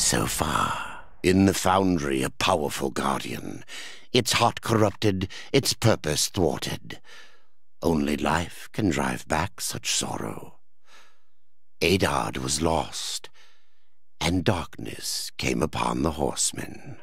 so far. In the Foundry, a powerful guardian. Its heart corrupted, its purpose thwarted. Only life can drive back such sorrow. Adard was lost, and darkness came upon the horsemen.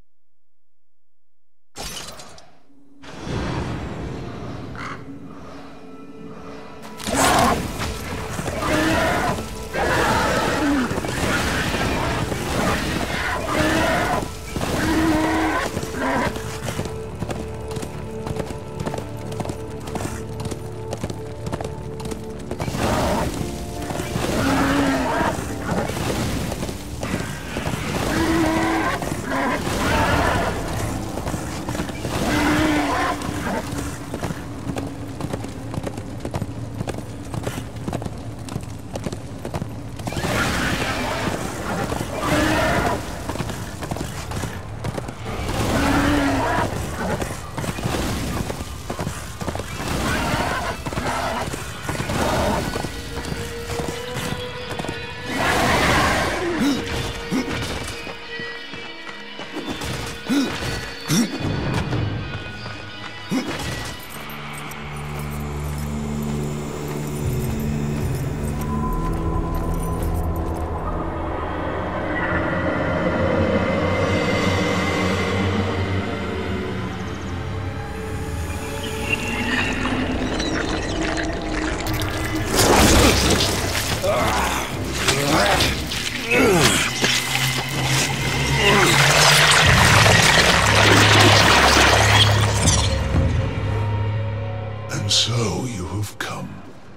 And so you have come,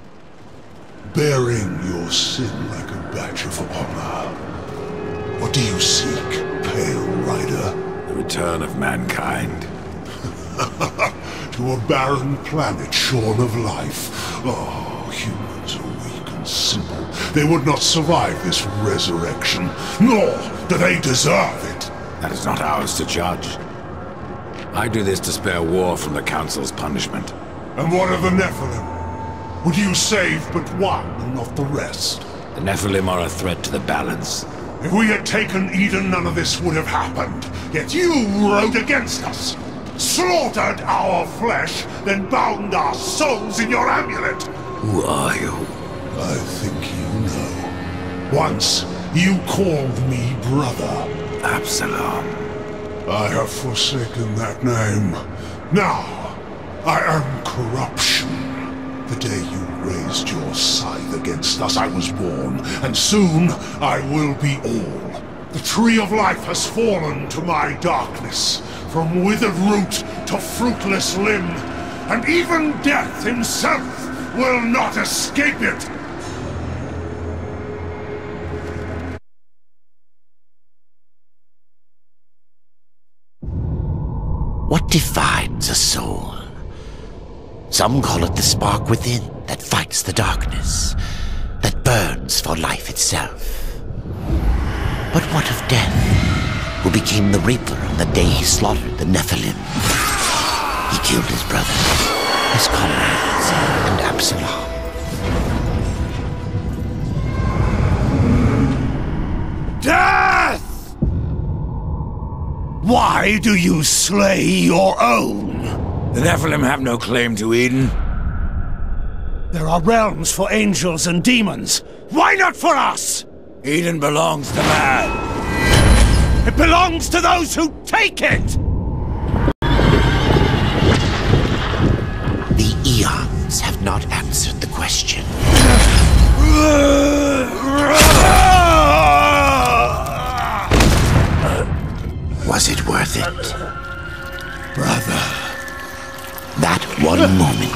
bearing your sin like a badge of honor. What do you seek, Pale Rider? The return of mankind. To a barren planet shorn of life. Oh, humans are weak and simple. They would not survive this resurrection, nor do they deserve it. That is not ours to judge. I do this to spare war from the Council's punishment. And what of the Nephilim? Would you save but one and not the rest? The Nephilim are a threat to the balance. If we had taken Eden, none of this would have happened. Yet you rode against us, slaughtered our flesh, then bound our souls in your amulet. Who are you? I think you know. Once, you called me brother. Absalom. I have forsaken that name. Now, I am corruption. The day you raised your scythe against us, I was born, and soon I will be all. The tree of life has fallen to my darkness, from withered root to fruitless limb, and even death himself will not escape it. What divides a soul? Some call it the spark within that fights the darkness, that burns for life itself. But what of Death, who became the Reaper on the day he slaughtered the Nephilim? He killed his brother, his comrades, and Absalom. Death! Why do you slay your own? The Nephilim have no claim to Eden. There are realms for angels and demons. Why not for us? Eden belongs to man. It belongs to those who take it! The eons have not answered the question. Was it worth it? Brother. That one moment.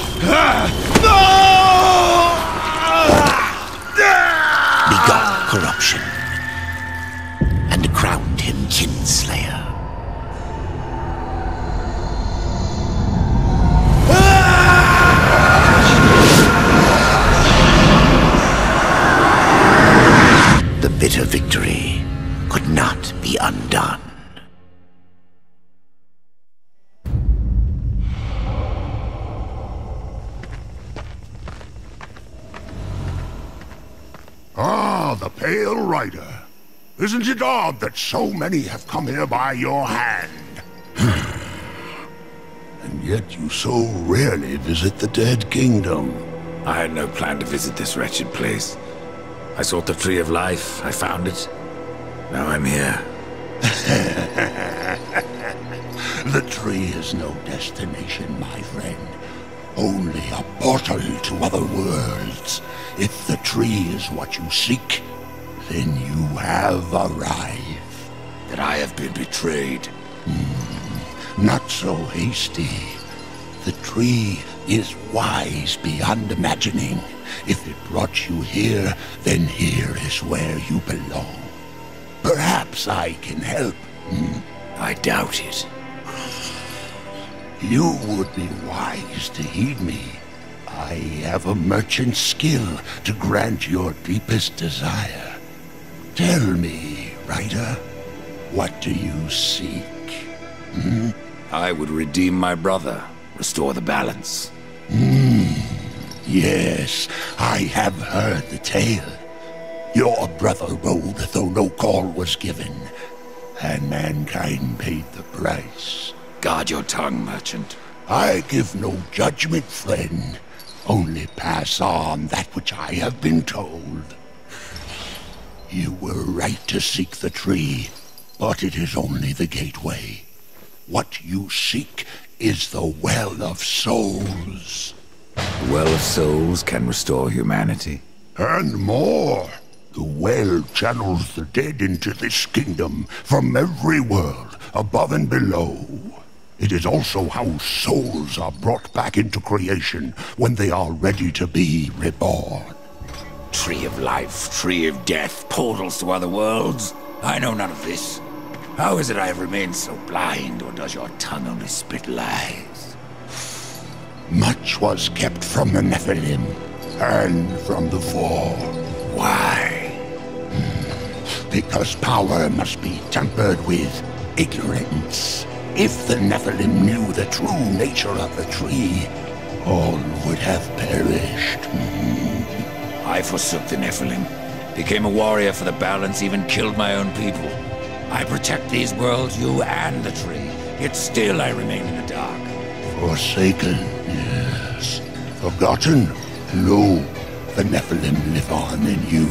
Begot corruption. And crowned him Kinslayer. The bitter victory could not be undone. Ah, the Pale Rider. Isn't it odd that so many have come here by your hand? And yet you so rarely visit the Dead Kingdom. I had no plan to visit this wretched place. I sought the Tree of Life, I found it. Now I'm here. The tree is no destination, my friend. Only a portal to other worlds. If the tree is what you seek, then you have arrived. That I have been betrayed. Not so hasty. The tree is wise beyond imagining. If it brought you here, then here is where you belong. Perhaps I can help. I doubt it. You would be wise to heed me. I have a merchant's skill to grant your deepest desire. Tell me, Ryder, what do you seek? I would redeem my brother, restore the balance. Yes, I have heard the tale. Your brother rode, though no call was given, and mankind paid the price. Guard your tongue, merchant. I give no judgment, friend. Only pass on that which I have been told. You were right to seek the tree, but it is only the gateway. What you seek is the Well of Souls. The Well of Souls can restore humanity. And more. The well channels the dead into this kingdom from every world, above and below. It is also how souls are brought back into creation when they are ready to be reborn. Tree of life, tree of death, portals to other worlds. I know none of this. How is it I have remained so blind, or does your tongue only spit lies? Much was kept from the Nephilim, and from the Four. Why? Because power must be tempered with ignorance. If the Nephilim knew the true nature of the tree, all would have perished. I forsook the Nephilim, became a warrior for the balance, even killed my own people. I protect these worlds, you and the tree, yet still I remain in the dark. Forsaken, yes. Forgotten? No, the Nephilim live on in you.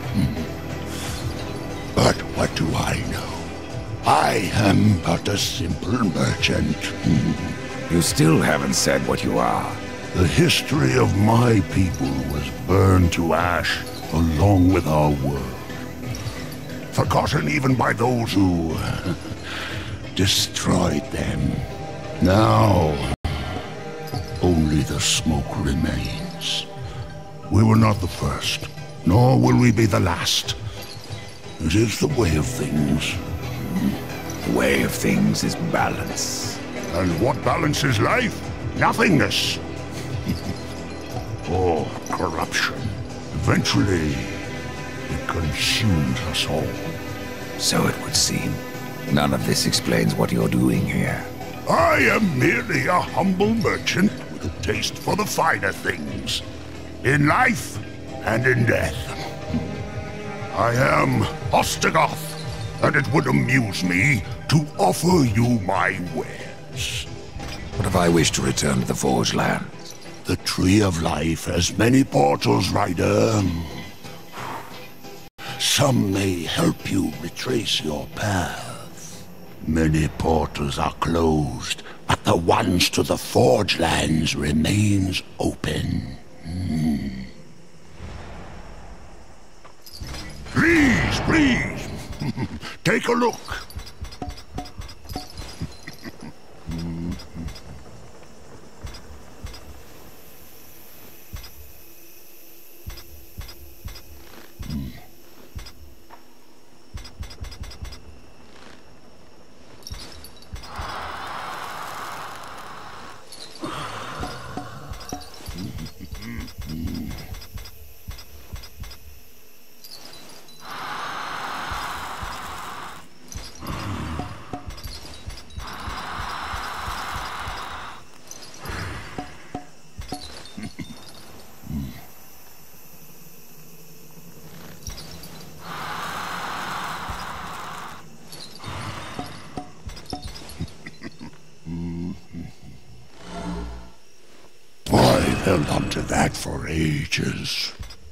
But what do I know? I am but a simple merchant. You still haven't said what you are. The history of my people was burned to ash along with our world. Forgotten even by those who destroyed them. Now, only the smoke remains. We were not the first, nor will we be the last. It is the way of things. The way of things is balance. And what balances life? Nothingness. Or corruption. Eventually, it consumes us all. So it would seem. None of this explains what you're doing here. I am merely a humble merchant with a taste for the finer things. In life and in death. I am Ostagoth, and it would amuse me to offer you my wares. What if I wish to return to the Forge Lands? The Tree of Life has many portals, Ryder. Some may help you retrace your path. Many portals are closed, but the ones to the Forge Lands remains open. Please, please, take a look. held on to that for ages.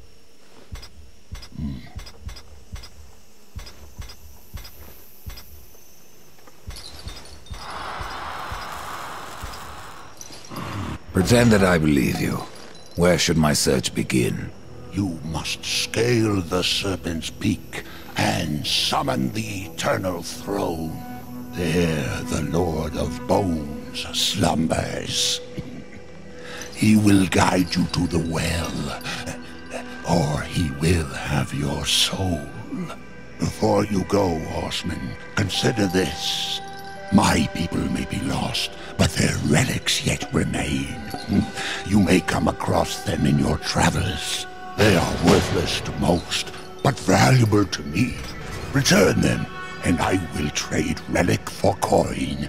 Pretend that I believe you. Where should my search begin? You must scale the Serpent's Peak and summon the Eternal Throne. There the Lord of Bones slumbers. He will guide you to the well, or he will have your soul. Before you go, horseman, consider this. My people may be lost, but their relics yet remain. You may come across them in your travels. They are worthless to most, but valuable to me. Return them, and I will trade relic for coin.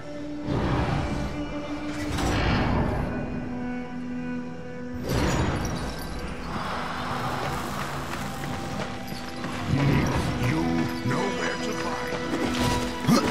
You know where to find.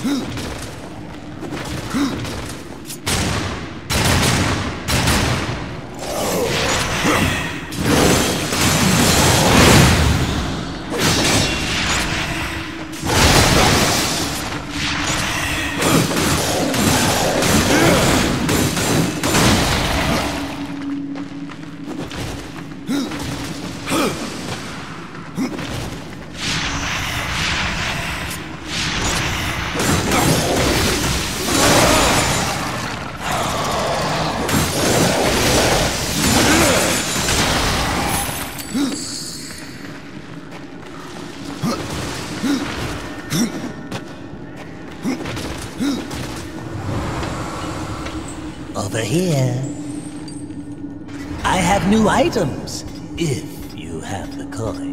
Over here. I have new items, if you have the coin.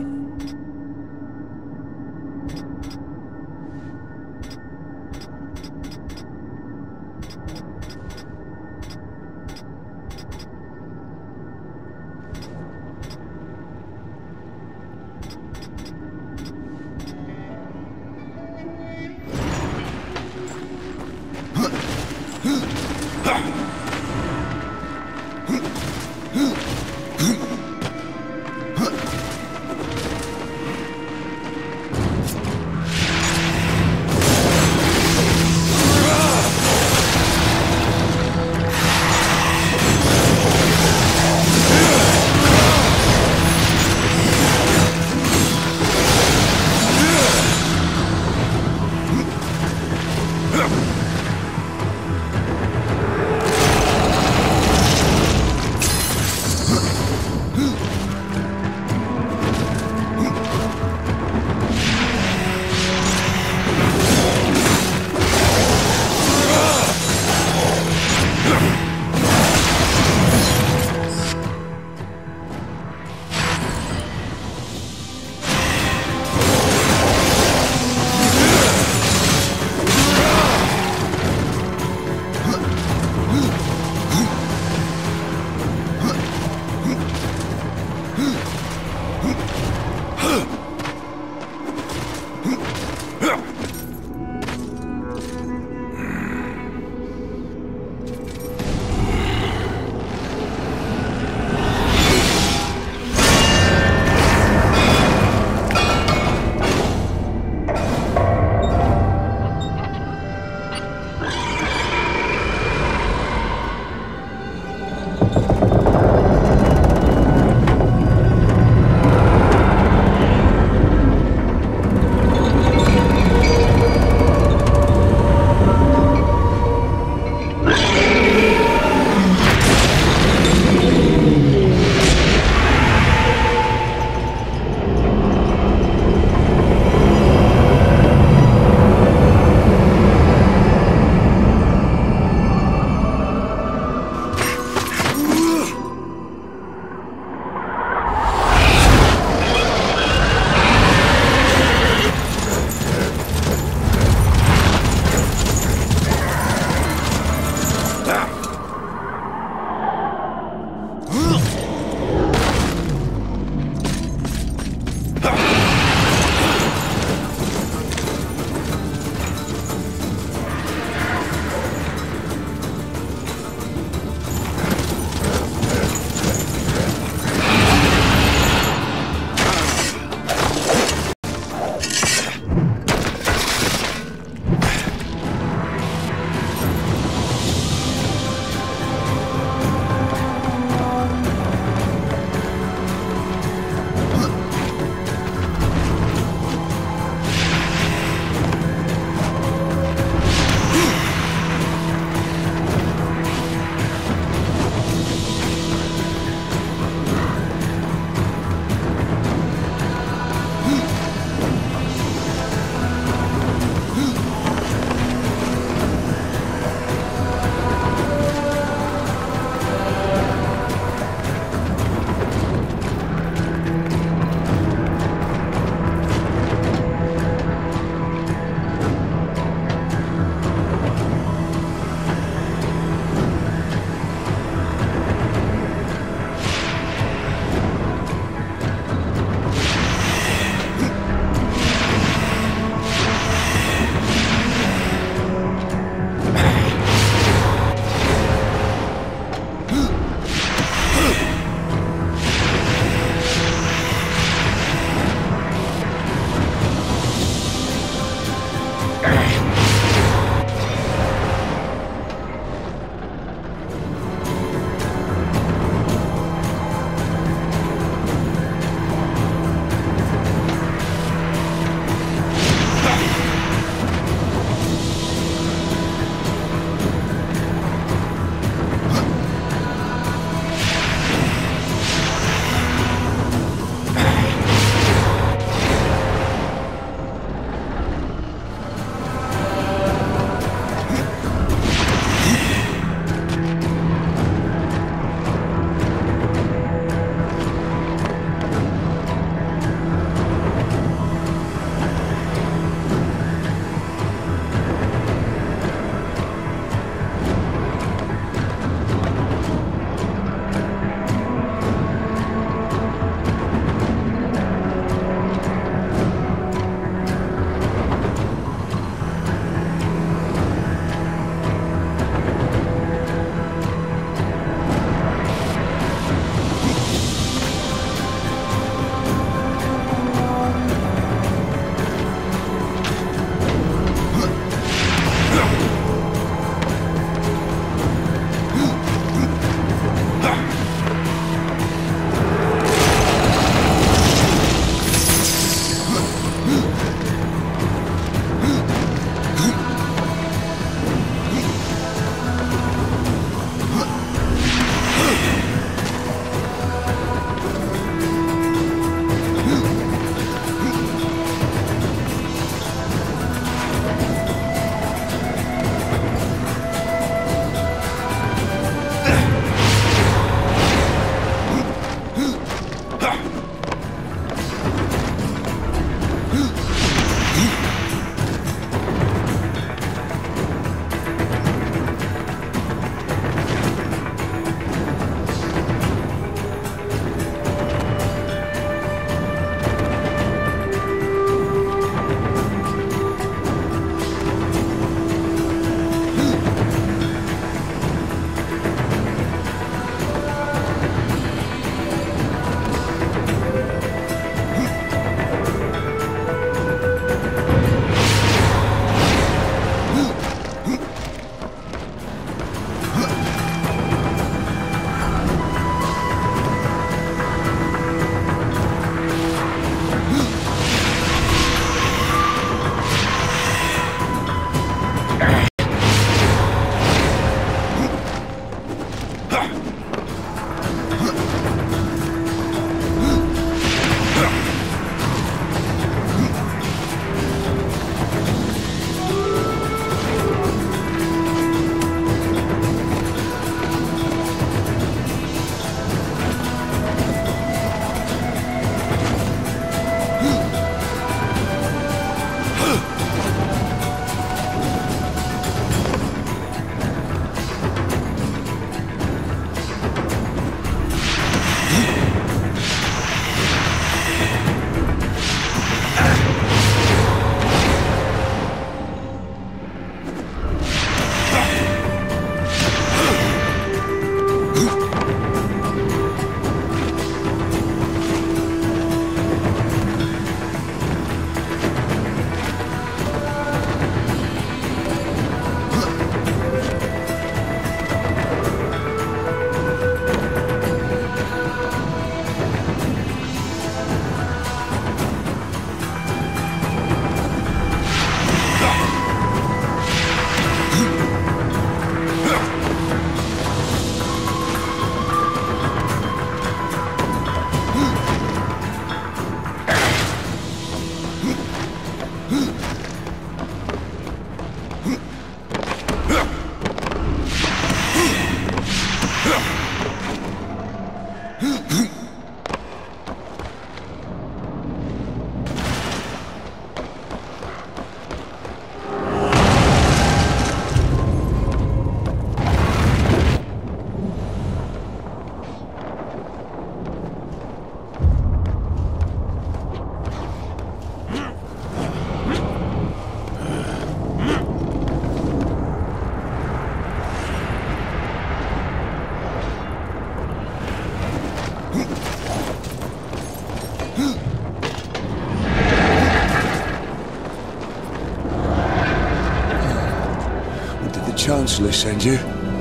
Did the Chancellor send you?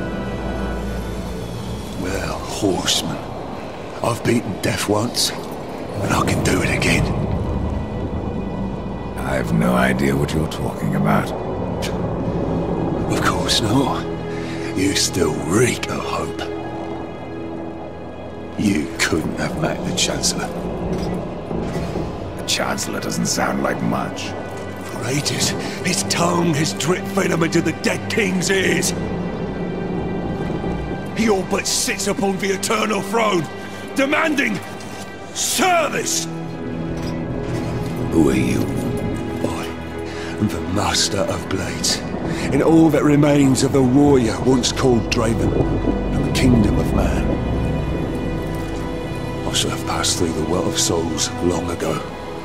Well, horseman, I've beaten death once, and I can do it again. I've no idea what you're talking about. Of course not. You still reek of hope. You couldn't have met the Chancellor. The Chancellor doesn't sound like much. For ages, his tongue has dripped venom into the dead king's ears. He all but sits upon the eternal throne, demanding service. Who are you? I am the Master of Blades, and all that remains of the warrior once called Draven, and the kingdom of man. I should have passed through the Well of Souls long ago.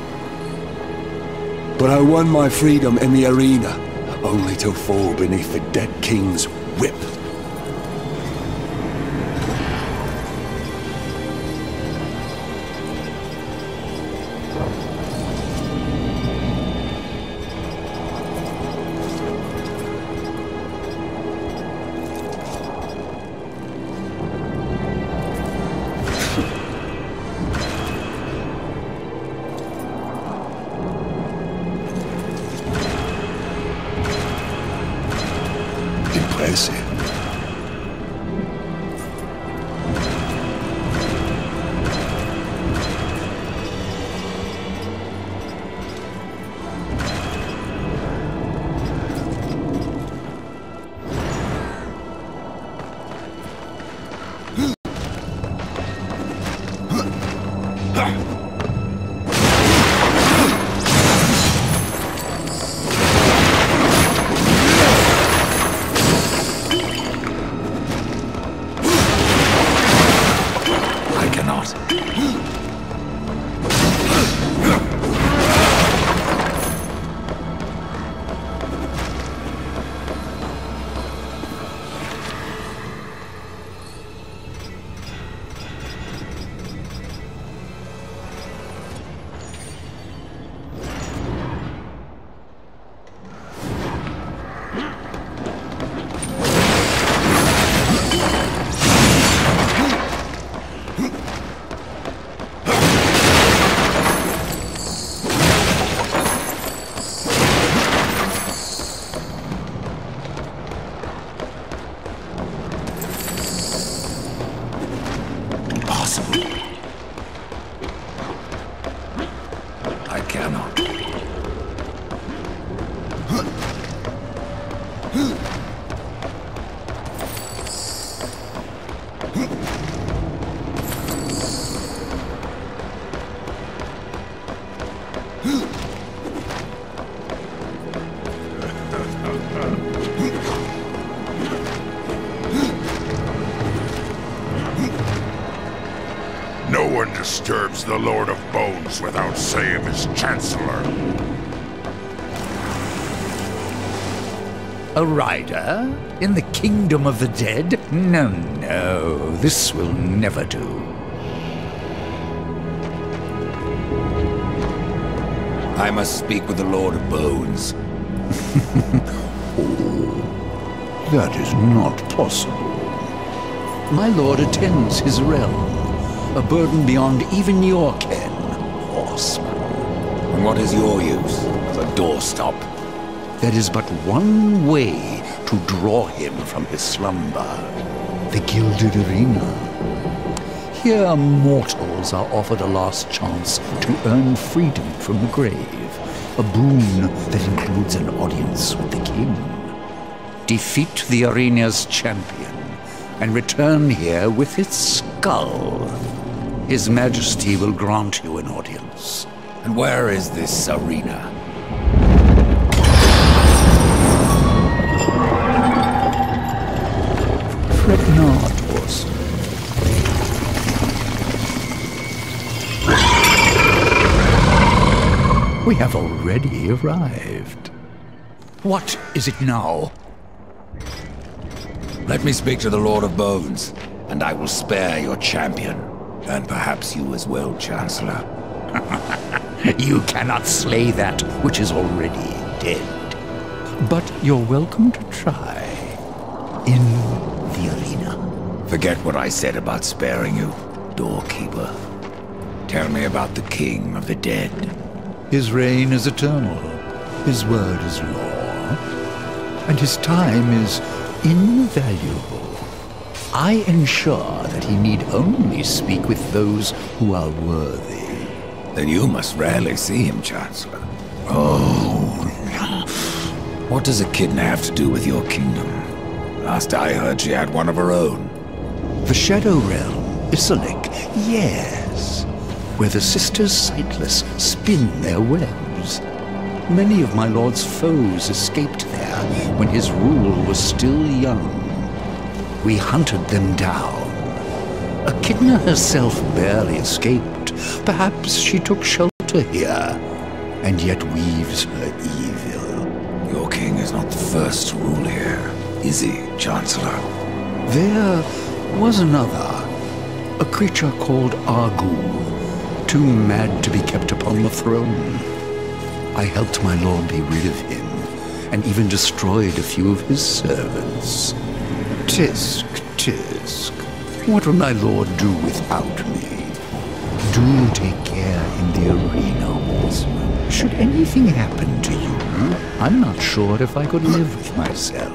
But I won my freedom in the arena, only to fall beneath the dead king's whip. Impressive. I cannot. No one disturbs the Lord of Bones without say of his Chancellor. A rider? In the kingdom of the dead? No, no, this will never do. I must speak with the Lord of Bones. That is not possible. My lord attends his realm, a burden beyond even your ken, horseman. And what is your use? The doorstop? There is but one way to draw him from his slumber. The Gilded Arena. Here mortals are offered a last chance to earn freedom from the grave. A boon that includes an audience with the king. Defeat the arena's champion and return here with its skull. His Majesty will grant you an audience. And where is this arena? Fret not, horse. We have already arrived. What is it now? Let me speak to the Lord of Bones, and I will spare your champion. And perhaps you as well, Chancellor. You cannot slay that which is already dead. But you're welcome to try. in the arena. Forget what I said about sparing you, doorkeeper. Tell me about the King of the Dead. His reign is eternal, his word is law, and his time is invaluable. I ensure that he need only speak with those who are worthy. Then you must rarely see him, Chancellor. Oh, what does Echidna have to do with your kingdom? Last I heard, she had one of her own. The Shadow Realm, Isalik, yes, where the Sisters Sightless spin their webs. Many of my lord's foes escaped there when his rule was still young. We hunted them down. Echidna herself barely escaped. Perhaps she took shelter here, and yet weaves her evil. Your king is not the first to rule here, is he, Chancellor? There was another, a creature called Argul, too mad to be kept upon the throne. I helped my lord be rid of him, and even destroyed a few of his servants. Tisk, Tisk, what will my lord do without me? Do take care in the arena, horseman. Should anything happen to you, I'm not sure if I could live with myself.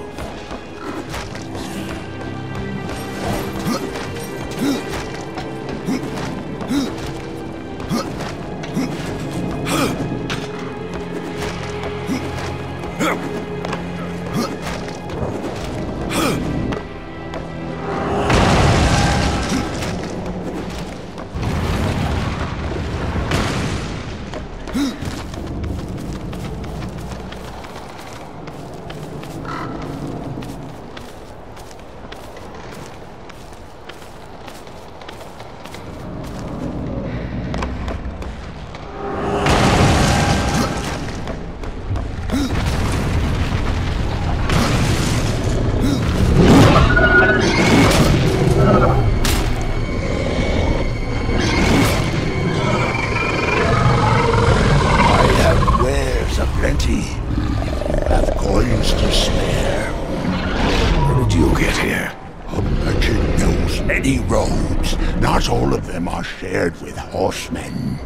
Not all of them are shared with horsemen.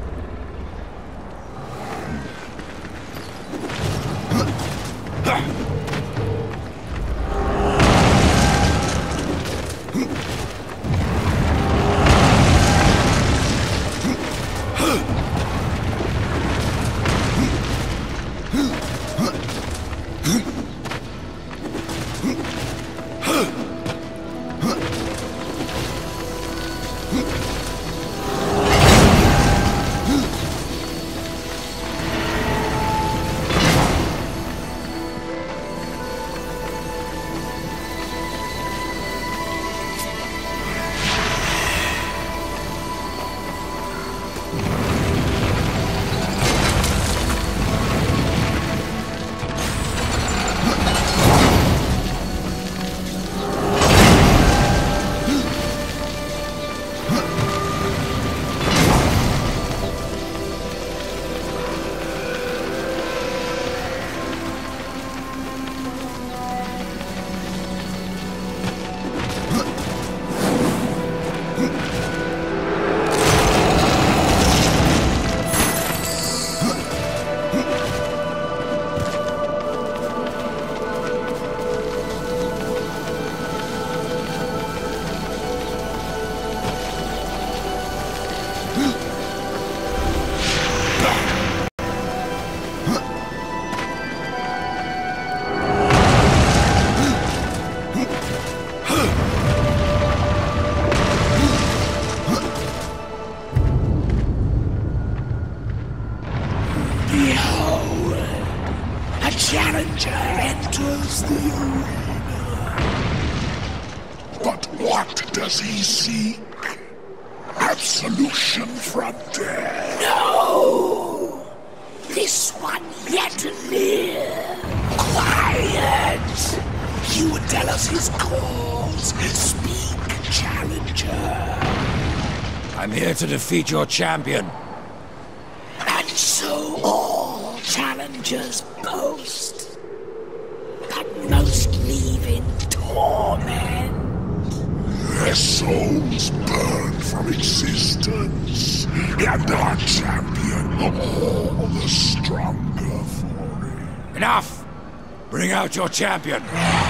Challenger enters the arena. But what does he seek? Absolution from death. No! This one yet to live. Quiet! You would tell us his cause. Speak, Challenger. I'm here to defeat your champion. And so all challengers boast. But most leave in torment. souls burn from existence, and our champion all the stronger for it. Enough! Bring out your champion!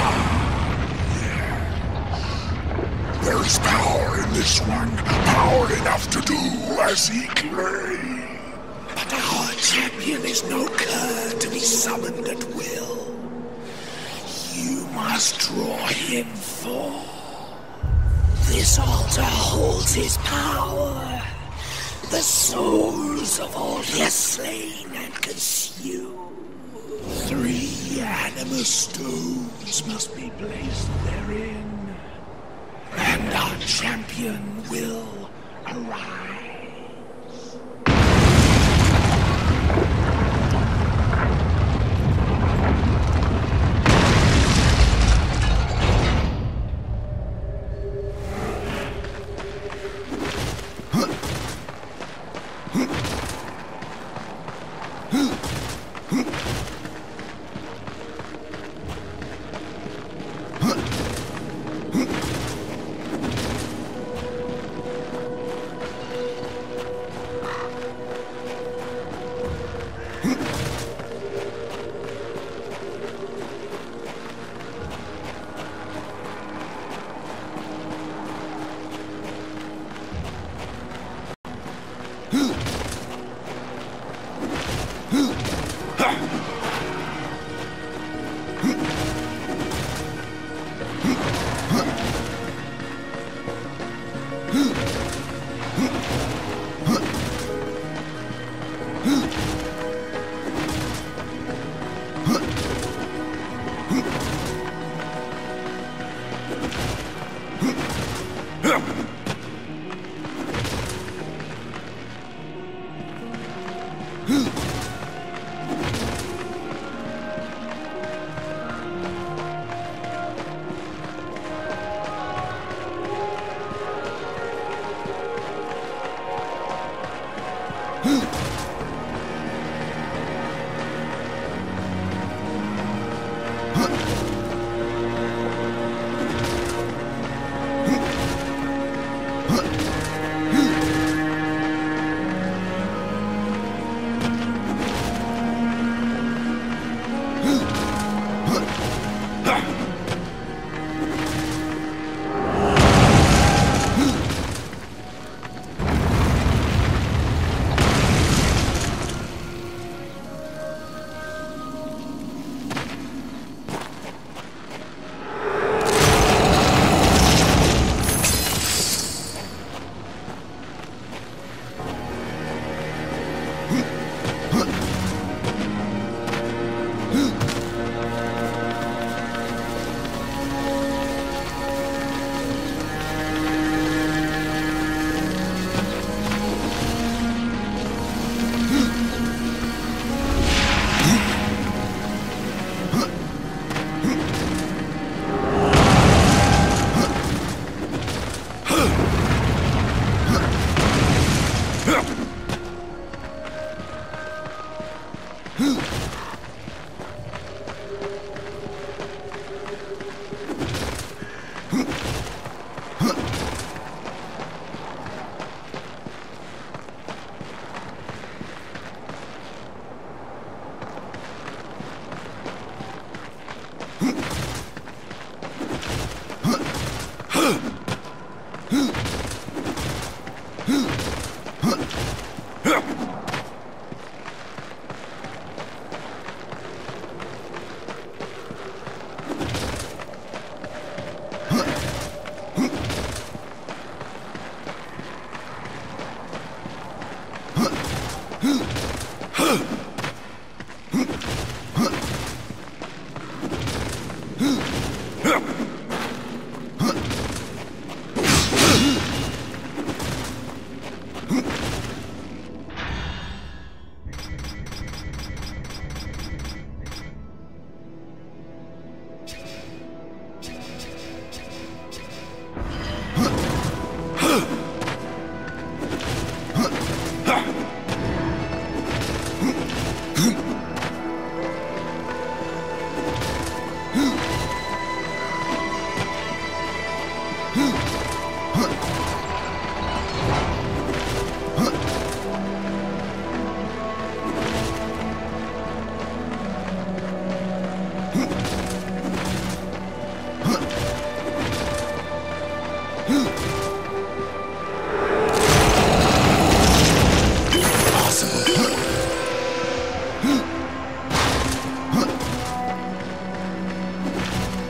There is power in this one, power enough to do as he claims. But our champion is no cur to be summoned at will. You must draw him forth. This altar holds his power. The souls of all he has slain and consumed. 3 anima stones must be placed therein, and our champion will arise.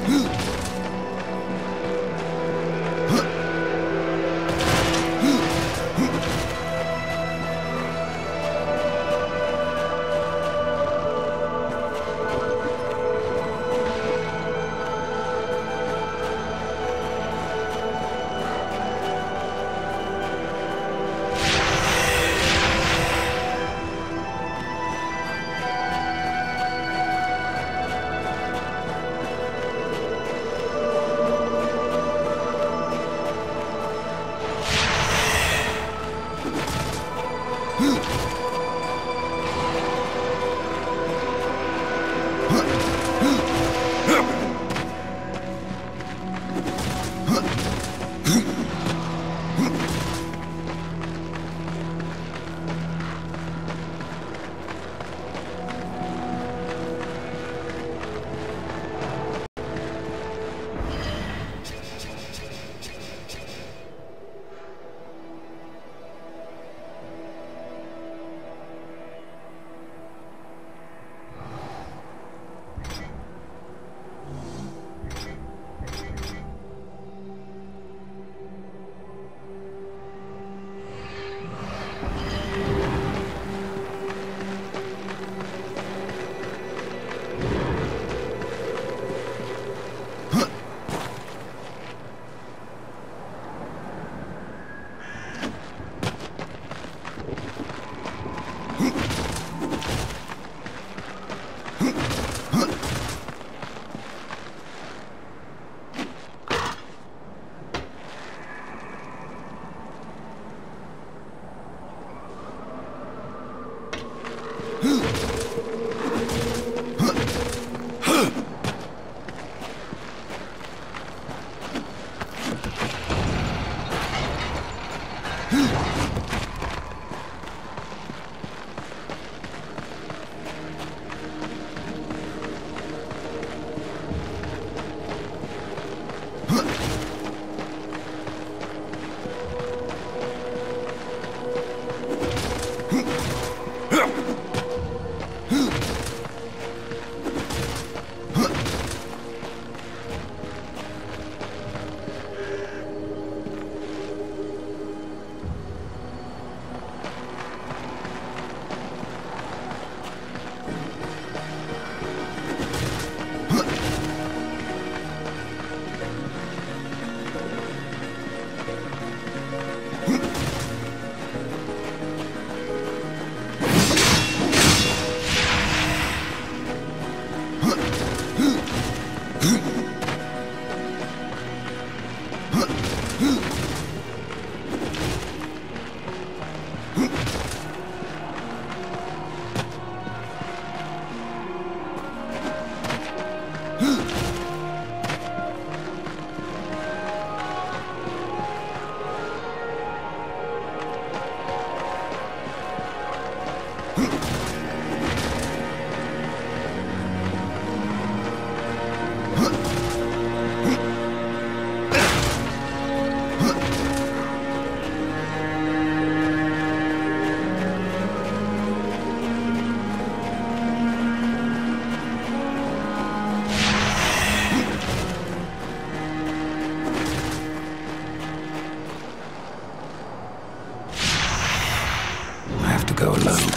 go alone.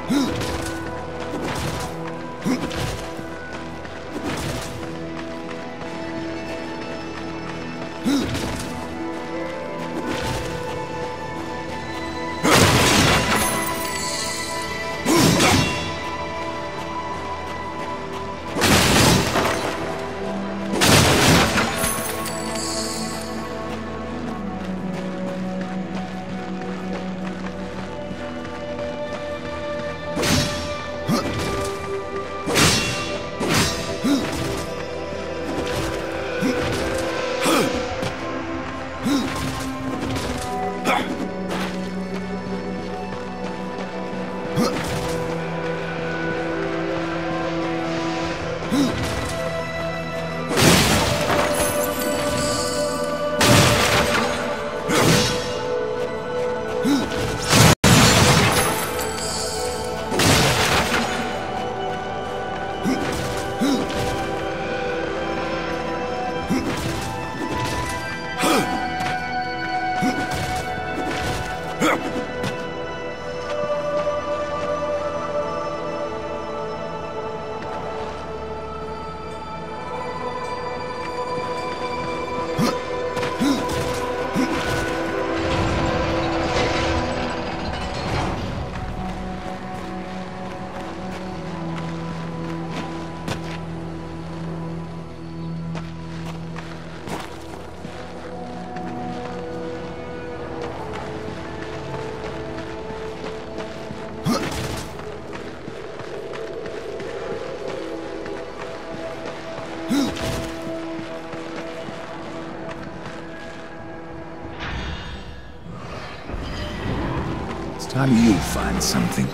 It's time you find something.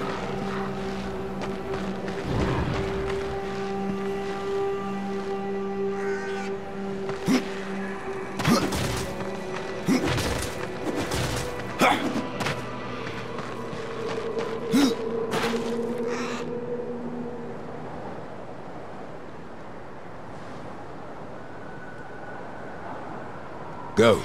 Go.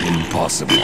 Impossible.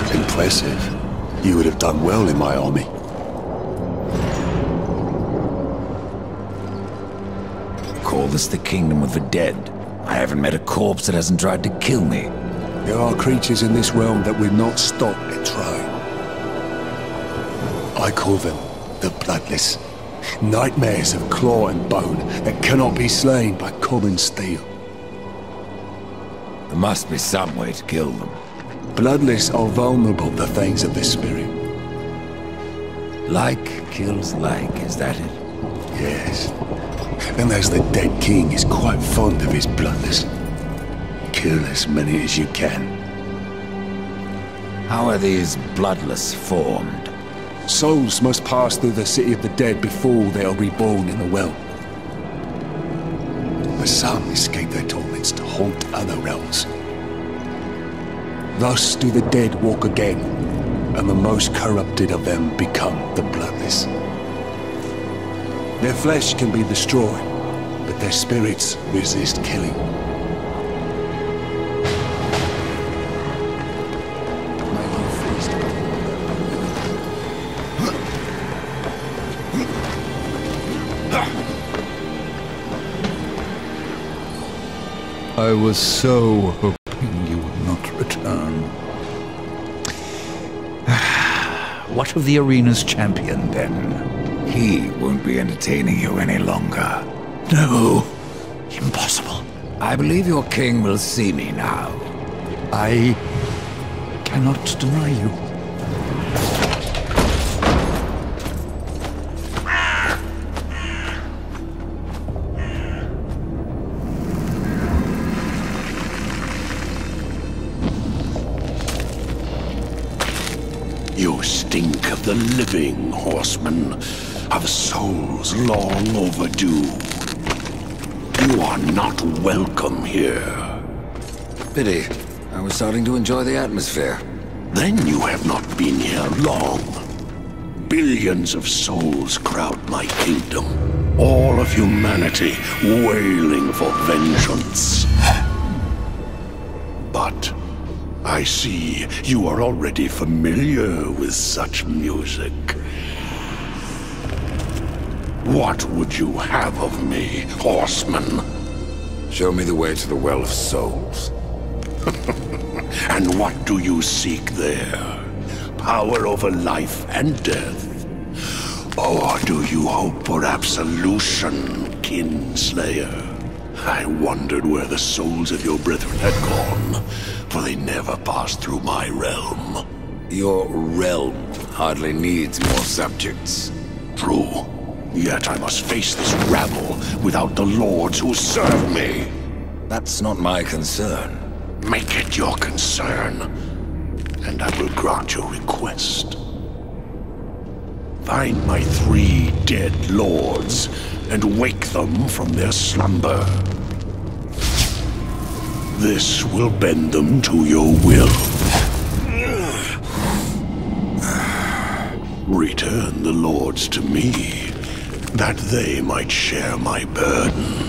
Impressive. You would have done well in my army. Call this the kingdom of the dead. I haven't met a corpse that hasn't tried to kill me. There are creatures in this realm that will not stop at trying. I call them the Bloodless. Nightmares of claw and bone that cannot be slain by common steel. There must be some way to kill them. Bloodless are vulnerable to things of the spirit. Like kills like, is that it? Yes. And as the dead king is quite fond of his Bloodless, kill as many as you can. How are these Bloodless formed? Souls must pass through the city of the dead before they are reborn in the well. But some escape their torments to haunt other realms. Thus do the dead walk again, and the most corrupted of them become the Bloodless. Their flesh can be destroyed, but their spirits resist killing. I was so hoping you would not return. What of the arena's champion, then? He won't be entertaining you any longer. No. Impossible. I believe your king will see me now. I cannot deny you. You stink of the living, horseman, of souls long overdue. You are not welcome here. Pity. I was starting to enjoy the atmosphere. Then you have not been here long. Billions of souls crowd my kingdom. All of humanity wailing for vengeance. But I see you are already familiar with such music. What would you have of me, horseman? Show me the way to the Well of Souls. And what do you seek there? Power over life and death? Or do you hope for absolution, Kinslayer? I wondered where the souls of your brethren had gone, for they never passed through my realm. Your realm hardly needs more subjects. True. Yet I must face this rabble without the lords who serve me. That's not my concern. Make it your concern, and I will grant your request. Find my 3 dead lords, and wake them from their slumber. This will bend them to your will. Return the lords to me, that they might share my burden.